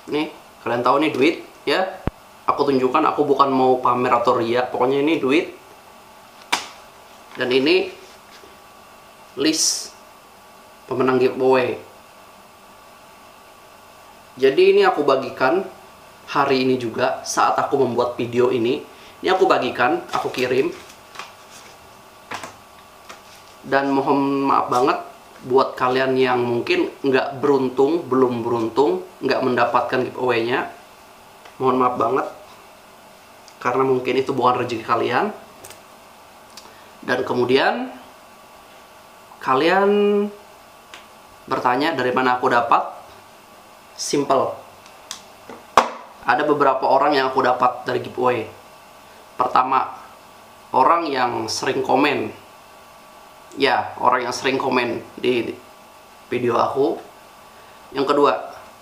Nih, kalian tahu nih duit ya. Aku tunjukkan, aku bukan mau pamer atau ria, pokoknya ini duit. Dan ini list pemenang giveaway. Jadi ini aku bagikan hari ini juga saat aku membuat video ini. Ini aku bagikan, aku kirim. Dan mohon maaf banget buat kalian yang mungkin nggak beruntung, belum beruntung, nggak mendapatkan giveaway-nya. Mohon maaf banget, karena mungkin itu bukan rezeki kalian. Dan kemudian kalian bertanya dari mana aku dapat. Simple. Ada beberapa orang yang aku dapat dari giveaway. Pertama, orang yang sering komen. Ya, orang yang sering komen di video aku. Yang kedua,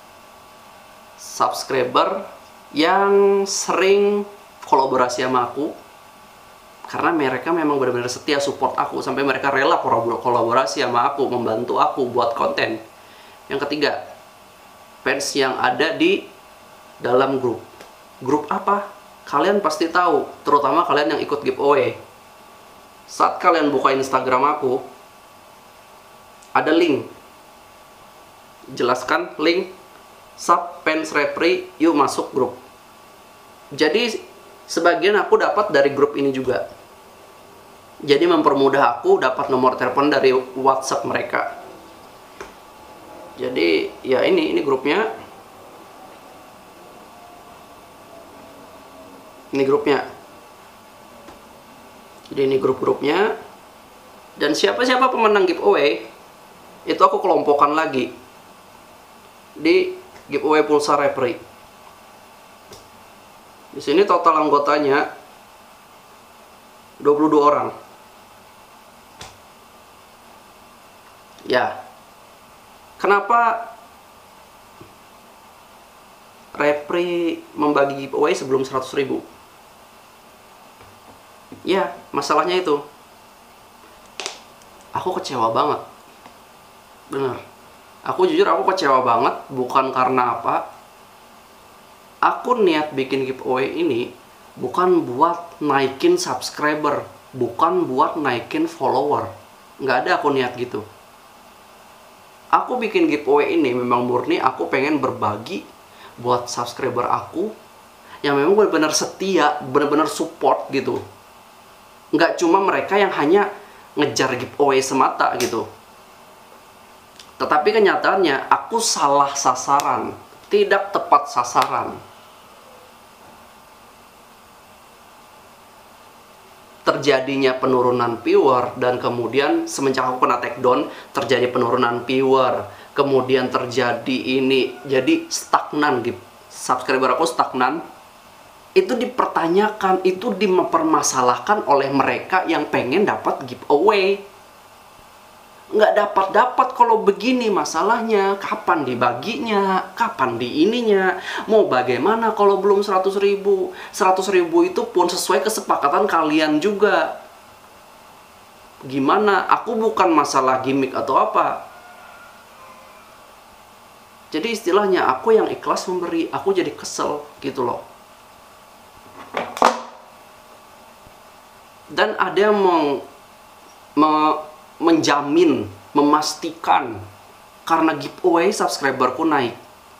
subscriber yang sering kolaborasi sama aku. Karena mereka memang benar-benar setia support aku. Sampai mereka rela kolaborasi sama aku, membantu aku buat konten. Yang ketiga, fans yang ada di dalam grup. Grup apa? Kalian pasti tahu, terutama kalian yang ikut giveaway. Saat kalian buka Instagram aku, ada link. Jelaskan link sub fans repri, yuk masuk grup. Jadi sebagian aku dapat dari grup ini juga. Jadi mempermudah aku dapat nomor telepon dari WhatsApp mereka. Jadi ya ini grupnya. Ini grupnya. Jadi ini grup-grupnya. Dan siapa-siapa pemenang giveaway itu aku kelompokkan lagi di giveaway pulsa repri. Di sini total anggotanya 22 orang. Ya. Kenapa repri membagi giveaway sebelum 100.000? Ya, masalahnya itu. Aku kecewa banget. Bener. Aku jujur, aku kecewa banget. Bukan karena apa. Aku niat bikin giveaway ini bukan buat naikin subscriber. Bukan buat naikin follower. Nggak ada aku niat gitu. Aku bikin giveaway ini memang murni aku pengen berbagi buat subscriber aku yang memang benar-benar setia, benar-benar support gitu. Nggak cuma mereka yang hanya ngejar giveaway semata gitu. Tetapi kenyataannya aku salah sasaran, tidak tepat sasaran. Terjadinya penurunan viewer, dan kemudian semenjak aku kena take down terjadi penurunan viewer, kemudian terjadi ini, jadi stagnan gitu. Subscriber aku stagnan. Itu dipertanyakan, itu dipermasalahkan oleh mereka yang pengen dapat giveaway. Nggak dapat kalau begini masalahnya. Kapan dibaginya? Kapan di ininya? Mau bagaimana kalau belum 100.000? 100.000 itu pun sesuai kesepakatan kalian juga. Gimana? Aku bukan masalah gimmick atau apa. Jadi istilahnya aku yang ikhlas memberi, aku jadi kesel gitu loh. Dan ada yang menjamin, memastikan karena giveaway subscriberku naik.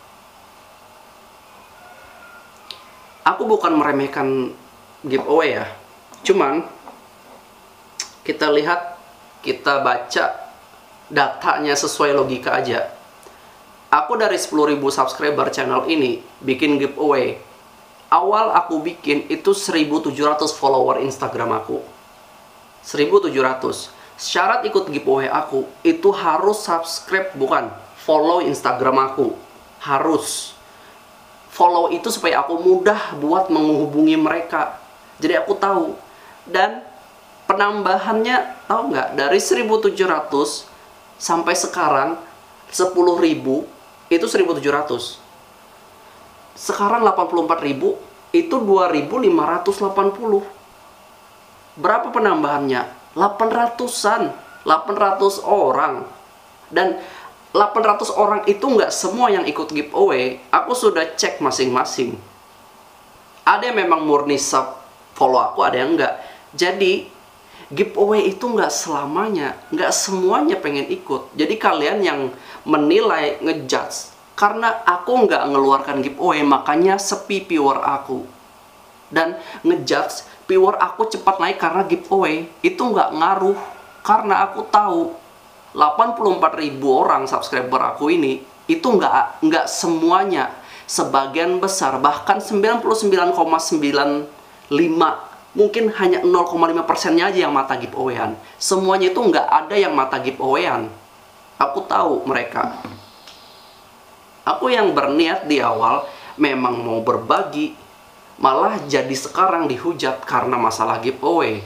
Aku bukan meremehkan giveaway ya. Cuman kita lihat, kita baca datanya sesuai logika aja. Aku dari 10.000 subscriber channel ini bikin giveaway. Awal aku bikin itu 1.700 follower Instagram aku. 1.700. Syarat ikut giveaway aku itu harus subscribe, bukan follow Instagram aku. Harus follow itu supaya aku mudah buat menghubungi mereka. Jadi aku tahu. Dan penambahannya tahu nggak, dari 1.700 sampai sekarang 10.000 itu 1.700. Sekarang 84.000 itu 2.580. Berapa penambahannya? 800-an, 800 orang. Dan 800 orang itu nggak semua yang ikut giveaway. Aku sudah cek masing-masing. Ada yang memang murni sub follow aku, ada yang enggak. Jadi giveaway itu nggak selamanya, nggak semuanya pengen ikut. Jadi kalian yang menilai, ngejudge karena aku nggak ngeluarkan giveaway, makanya sepi viewer aku. Dan ngejudge viewer aku cepat naik karena giveaway, itu nggak ngaruh. Karena aku tahu 84.000 orang subscriber aku ini, itu nggak semuanya. Sebagian besar, bahkan 99,95, mungkin hanya 0,5%-nya aja yang mata giveaway-an. Semuanya itu nggak ada yang mata giveaway-an. Aku tahu mereka. Aku yang berniat di awal memang mau berbagi, malah jadi sekarang dihujat karena masalah giveaway.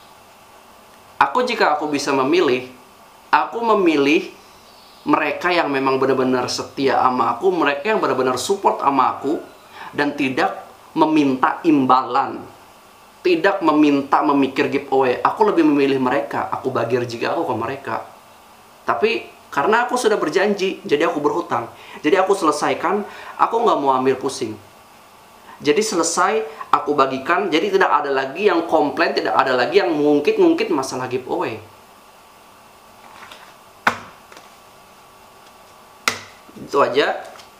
Jika aku bisa memilih, aku memilih mereka yang memang benar-benar setia sama aku, mereka yang benar-benar support sama aku, dan tidak meminta imbalan, tidak meminta memikir giveaway. Aku lebih memilih mereka, aku bagi rezeki aku ke mereka. Tapi karena aku sudah berjanji, jadi aku berhutang. Jadi aku selesaikan, aku nggak mau ambil pusing. Jadi selesai, aku bagikan, jadi tidak ada lagi yang komplain, tidak ada lagi yang ngungkit-ngungkit masalah giveaway. Itu aja.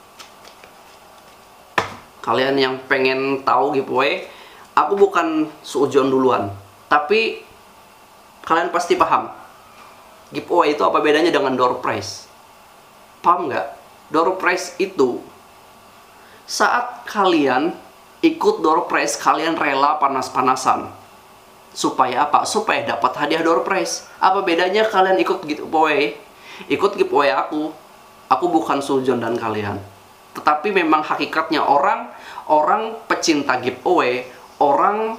Kalian yang pengen tahu giveaway, aku bukan suujon duluan, tapi kalian pasti paham giveaway itu apa bedanya dengan door prize. Paham nggak? Door prize itu saat kalian ikut door prize, kalian rela panas-panasan. Supaya apa? Supaya dapat hadiah door prize. Apa bedanya kalian ikut giveaway? Ikut giveaway aku bukan sujon dan kalian. Tetapi memang hakikatnya orang pecinta giveaway, orang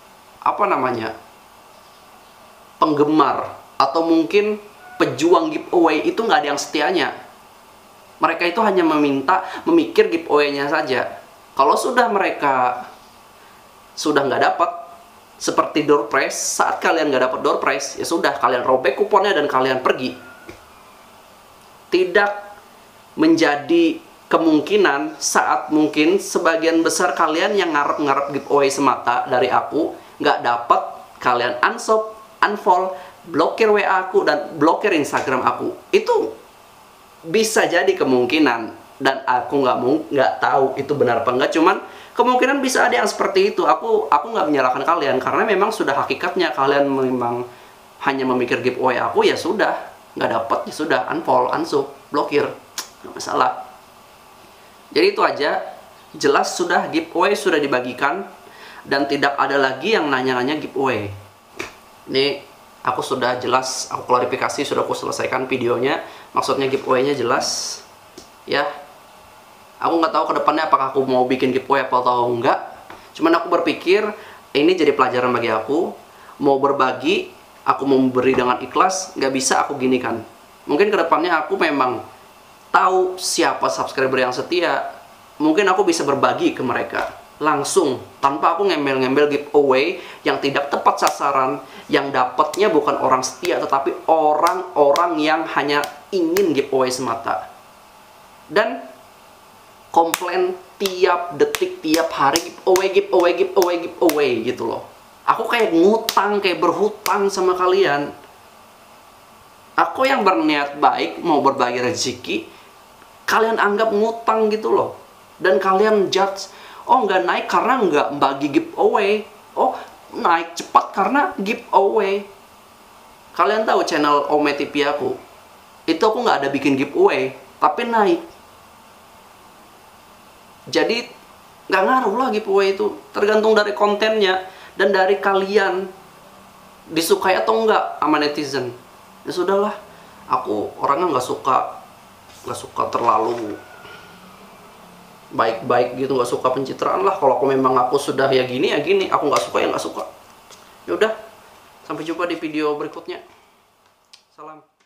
penggemar atau mungkin pejuang giveaway itu nggak ada yang setianya. Mereka itu hanya memikir giveaway-nya saja. Kalau sudah mereka sudah nggak dapat, seperti door prize, saat kalian nggak dapat door prize, ya sudah, kalian robek kuponnya dan kalian pergi. Tidak menjadi kemungkinan saat mungkin sebagian besar kalian yang ngarep-ngarep giveaway semata dari aku nggak dapat, kalian unsub, unfollow, blokir WA aku dan blokir Instagram aku. Itu bisa jadi kemungkinan, dan aku nggak tahu itu benar apa enggak. Cuman kemungkinan bisa ada yang seperti itu. Aku nggak menyalahkan kalian karena memang sudah hakikatnya kalian memang hanya memikir giveaway aku, ya sudah, nggak dapat, ya sudah, unfollow, unsub, blokir, nggak masalah. Jadi itu aja. Jelas sudah giveaway sudah dibagikan dan tidak ada lagi yang nanya-nanya giveaway. Ini aku sudah jelas, aku klarifikasi, sudah aku selesaikan videonya. Maksudnya giveaway-nya jelas. Ya, aku nggak tahu ke depannya apakah aku mau bikin giveaway atau enggak. Cuman aku berpikir ini jadi pelajaran bagi aku. Mau berbagi, aku mau memberi dengan ikhlas, nggak bisa aku ginikan. Mungkin ke depannya aku memang tahu siapa subscriber yang setia. Mungkin aku bisa berbagi ke mereka langsung, tanpa aku ngembel-ngembel giveaway yang tidak tepat sasaran, yang dapatnya bukan orang setia, tetapi orang-orang yang hanya ingin giveaway semata. Dan komplain tiap detik, tiap hari, giveaway gitu loh. Aku kayak ngutang, kayak berhutang sama kalian. Aku yang berniat baik, mau berbagi rezeki, kalian anggap ngutang gitu loh. Dan kalian judge, oh nggak naik karena nggak bagi giveaway. Oh naik cepat karena giveaway. Kalian tahu channel Ome TV aku, itu aku nggak ada bikin giveaway, tapi naik. Jadi nggak ngaruh lah giveaway itu, tergantung dari kontennya dan dari kalian disukai atau enggak sama netizen. Ya sudahlah, aku orangnya nggak suka terlalu baik-baik gitu, nggak suka pencitraan lah. Kalau aku sudah ya gini, aku nggak suka ya nggak suka. Ya udah, sampai jumpa di video berikutnya. Salam.